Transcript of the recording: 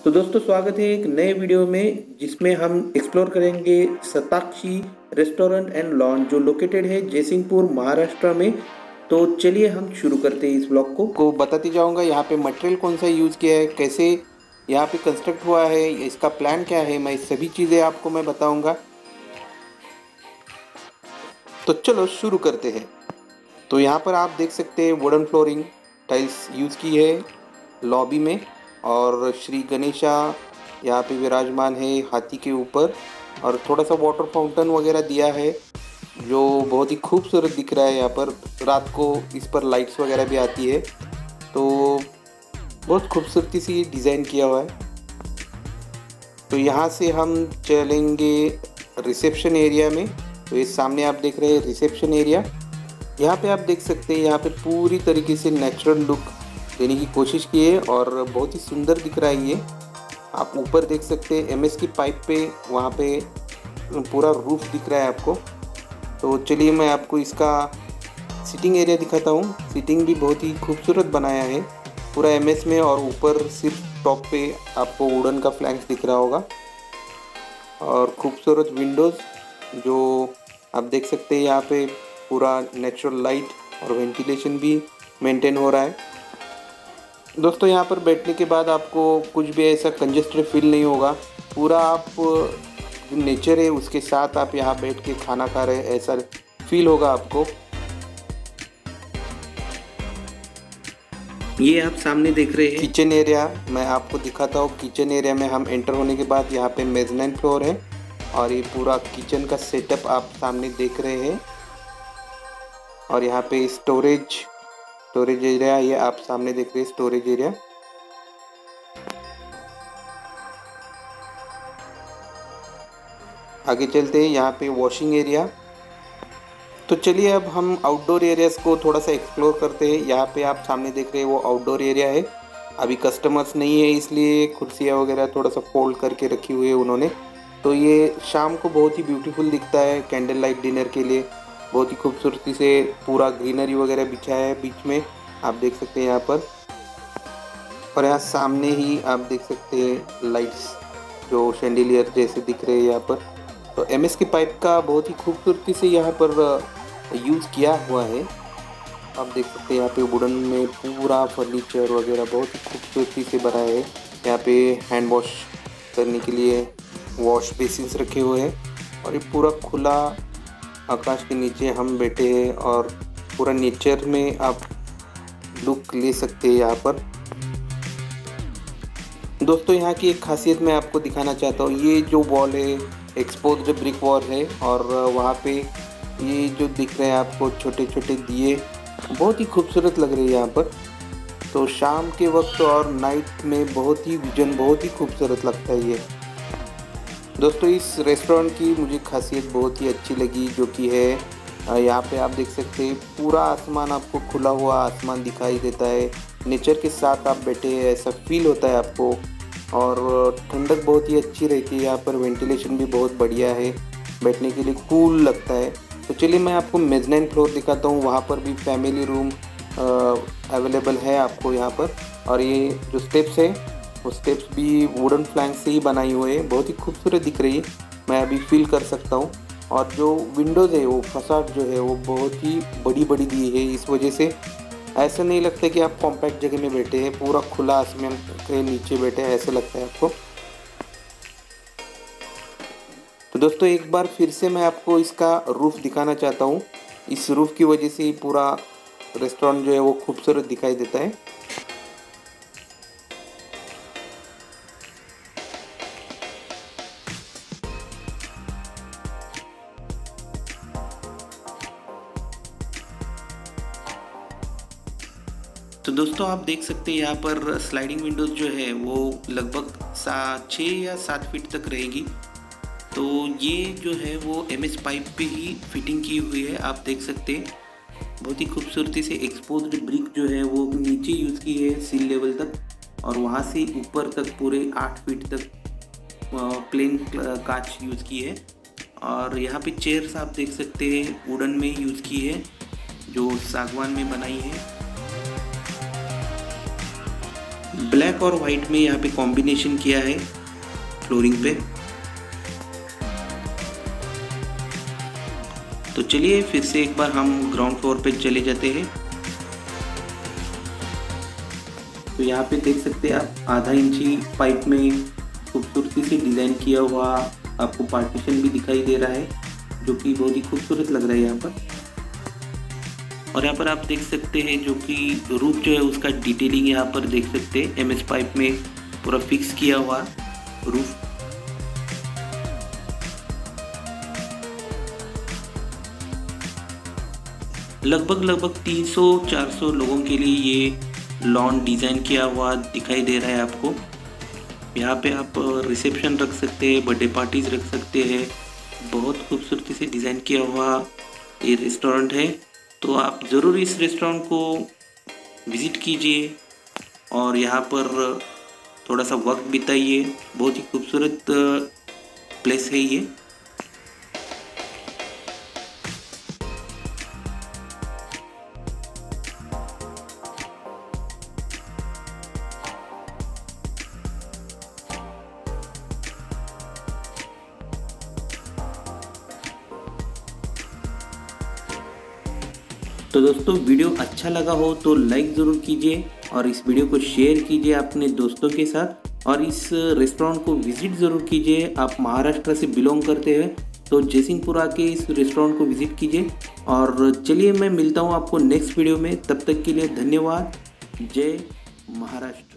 तो दोस्तों स्वागत है एक नए वीडियो में जिसमें हम एक्सप्लोर करेंगे शताक्षी रेस्टोरेंट एंड लॉन्च जो लोकेटेड है जयसिंहपुर महाराष्ट्र में। तो चलिए हम शुरू करते हैं इस ब्लॉग को बताते जाऊंगा यहाँ पे मटेरियल कौन सा यूज़ किया है, कैसे यहाँ पे कंस्ट्रक्ट हुआ है, इसका प्लान क्या है, मैं सभी चीज़ें आपको मैं बताऊंगा। तो चलो शुरू करते हैं। तो यहाँ पर आप देख सकते हैं वुडन फ्लोरिंग टाइल्स यूज़ की है लॉबी में, और श्री गणेशा यहाँ पे विराजमान है हाथी के ऊपर, और थोड़ा सा वाटर फाउंटेन वगैरह दिया है जो बहुत ही खूबसूरत दिख रहा है। यहाँ पर रात को इस पर लाइट्स वगैरह भी आती है, तो बहुत खूबसूरती से डिज़ाइन किया हुआ है। तो यहाँ से हम चलेंगे रिसेप्शन एरिया में। तो इस सामने आप देख रहे हैं रिसेप्शन एरिया। यहाँ पे आप देख सकते हैं यहाँ पे पूरी तरीके से नेचुरल लुक देने की कोशिश की है और बहुत ही सुंदर दिख रहा है ये। आप ऊपर देख सकते हैं एमएस की पाइप पे, वहाँ पे पूरा रूफ दिख रहा है आपको। तो चलिए मैं आपको इसका सिटिंग एरिया दिखाता हूँ। सिटिंग भी बहुत ही खूबसूरत बनाया है पूरा एमएस में, और ऊपर सिर्फ टॉप पे आपको वुडन का फ्लैंक्स दिख रहा होगा, और खूबसूरत विंडोज़ जो आप देख सकते हैं। यहाँ पे पूरा नेचुरल लाइट और वेंटिलेशन भी मेंटेन हो रहा है। दोस्तों यहाँ पर बैठने के बाद आपको कुछ भी ऐसा कंजेस्टेड फील नहीं होगा। पूरा आप जो नेचर है उसके साथ आप यहाँ बैठ के खाना खा रहे हैं ऐसा फील होगा आपको। ये आप सामने देख रहे हैं किचन एरिया, मैं आपको दिखाता हूँ। किचन एरिया में हम एंटर होने के बाद यहाँ पे मेज़नाइन फ्लोर है, और ये पूरा किचन का सेटअप आप सामने देख रहे हैं। और यहाँ पे स्टोरेज एरिया, ये आप सामने देख रहे हैं स्टोरेज एरिया। आगे चलते हैं, यहाँ पे वॉशिंग एरिया। तो चलिए अब हम आउटडोर एरियाज़ को थोड़ा सा एक्सप्लोर करते हैं। यहाँ पे आप सामने देख रहे हैं वो आउटडोर एरिया है। अभी कस्टमर्स नहीं है इसलिए कुर्सियाँ वगैरह थोड़ा सा फोल्ड करके रखी हुई है उन्होंने। तो ये शाम को बहुत ही ब्यूटीफुल दिखता है कैंडल लाइट डिनर के लिए। बहुत ही खूबसूरती से पूरा ग्रीनरी वगैरह बिछाया है बीच में, आप देख सकते हैं यहाँ पर। और यहाँ सामने ही आप देख सकते हैं लाइट्स जो शैंडिलियर जैसे दिख रहे हैं यहाँ पर। तो एमएस की पाइप का बहुत ही खूबसूरती से यहाँ पर यूज़ किया हुआ है। आप देख सकते हैं यहाँ पे वुडन में पूरा फर्नीचर वगैरह बहुत ही खूबसूरती से बना है। यहाँ पे हैंड वॉश करने के लिए वॉश बेसिन्स रखे हुए हैं, और ये पूरा खुला आकाश के नीचे हम बैठे हैं और पूरा नेचर में आप लुक ले सकते हैं यहाँ पर। दोस्तों यहाँ की एक खासियत मैं आपको दिखाना चाहता हूँ। ये जो वॉल है एक्सपोज्ड ब्रिक वॉल है, और वहाँ पे ये जो दिख रहे हैं आपको छोटे छोटे दिए बहुत ही खूबसूरत लग रहे हैं यहाँ पर। तो शाम के वक्त और नाइट में बहुत ही विजन बहुत ही खूबसूरत लगता है ये। दोस्तों इस रेस्टोरेंट की मुझे खासियत बहुत ही अच्छी लगी, जो कि है यहाँ पे आप देख सकते हैं पूरा आसमान, आपको खुला हुआ आसमान दिखाई देता है। नेचर के साथ आप बैठे हैं ऐसा फील होता है आपको, और ठंडक बहुत ही अच्छी रहती है यहाँ पर। वेंटिलेशन भी बहुत बढ़िया है, बैठने के लिए कूल लगता है। तो चलिए मैं आपको मेज़नाइन फ्लोर दिखाता हूँ। वहाँ पर भी फैमिली रूम अवेलेबल है आपको यहाँ पर। और ये जो स्टेप्स है वो स्टेप्स भी वुडन प्लैंक से ही बनाई हुई है, बहुत ही खूबसूरत दिख रही है, मैं अभी फील कर सकता हूँ। और जो विंडोज़ है वो फसाड जो है वो बहुत ही बड़ी बड़ी दी है, इस वजह से ऐसा नहीं लगता कि आप कॉम्पैक्ट जगह में बैठे हैं, पूरा खुला आसमान के नीचे बैठे हैं ऐसा लगता है आपको। तो दोस्तों एक बार फिर से मैं आपको इसका रूफ़ दिखाना चाहता हूँ। इस रूफ़ की वजह से ही पूरा रेस्टोरेंट जो है वो खूबसूरत दिखाई देता है। तो दोस्तों आप देख सकते हैं यहाँ पर स्लाइडिंग विंडोज़ जो है वो लगभग 6 या 7 फीट तक रहेगी। तो ये जो है वो एमएस पाइप पे ही फिटिंग की हुई है, आप देख सकते हैं। बहुत ही खूबसूरती से एक्सपोज्ड ब्रिक जो है वो नीचे यूज़ की है सील लेवल तक, और वहाँ से ऊपर तक पूरे 8 फीट तक प्लेन कांच यूज़ की है। और यहाँ पे चेयर्स आप देख सकते हैं वुडन में यूज़ की है, जो सागवान में बनाई है। ब्लैक और वाइट में यहाँ पे कॉम्बिनेशन किया है फ्लोरिंग पे। तो चलिए फिर से एक बार हम ग्राउंड फ्लोर पे चले जाते हैं। तो यहाँ पे देख सकते हैं आप आधा इंची पाइप में खूबसूरती से डिज़ाइन किया हुआ आपको पार्टीशन भी दिखाई दे रहा है, जो कि बहुत ही खूबसूरत लग रहा है यहाँ पर। और यहाँ पर आप देख सकते हैं जो कि रूफ जो है उसका डिटेलिंग यहाँ पर देख सकते हैं। एमएस पाइप में पूरा फिक्स किया हुआ रूफ। लगभग 300-400 लोगों के लिए ये लॉन डिज़ाइन किया हुआ दिखाई दे रहा है आपको। यहाँ पे आप रिसेप्शन रख सकते हैं, बर्थडे पार्टीज रख सकते हैं। बहुत खूबसूरती से डिज़ाइन किया हुआ ये रेस्टोरेंट है। तो आप ज़रूर इस रेस्टोरेंट को विज़िट कीजिए और यहाँ पर थोड़ा सा वक्त बिताइए। बहुत ही खूबसूरत प्लेस है ये। तो दोस्तों वीडियो अच्छा लगा हो तो लाइक ज़रूर कीजिए और इस वीडियो को शेयर कीजिए अपने दोस्तों के साथ, और इस रेस्टोरेंट को विज़िट ज़रूर कीजिए। आप महाराष्ट्र से बिलोंग करते हैं तो जयसिंहपुर आके इस रेस्टोरेंट को विज़िट कीजिए। और चलिए मैं मिलता हूँ आपको नेक्स्ट वीडियो में, तब तक के लिए धन्यवाद। जय महाराष्ट्र।